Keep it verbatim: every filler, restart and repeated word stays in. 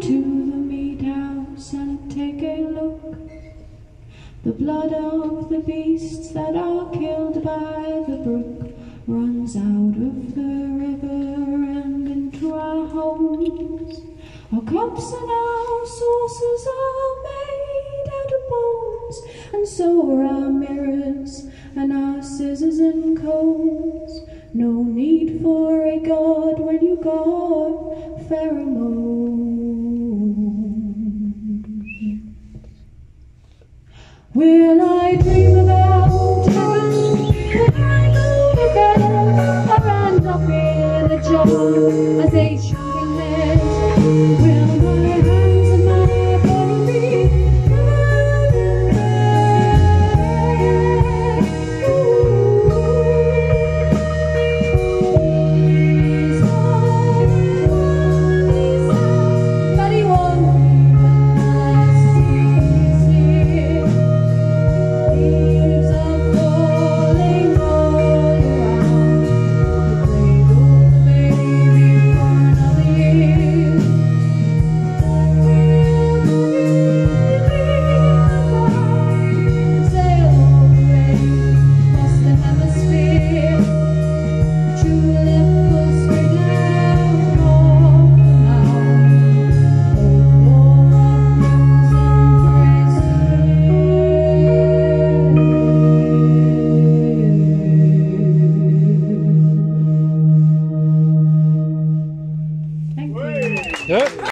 to the meat house and take a look. The blood of the beasts that are killed by the brook runs out of the river and into our homes. Our cups and our saucers are made out of bones, and so are our mirrors and our scissors and combs. No need for a god when you got pheromones. Will I dream about heaven when I go to bed, or end up in a job as a child?